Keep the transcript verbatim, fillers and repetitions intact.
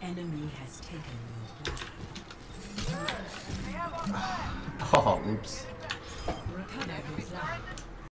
enemy has taken your flag. Oh, oops. Never fly.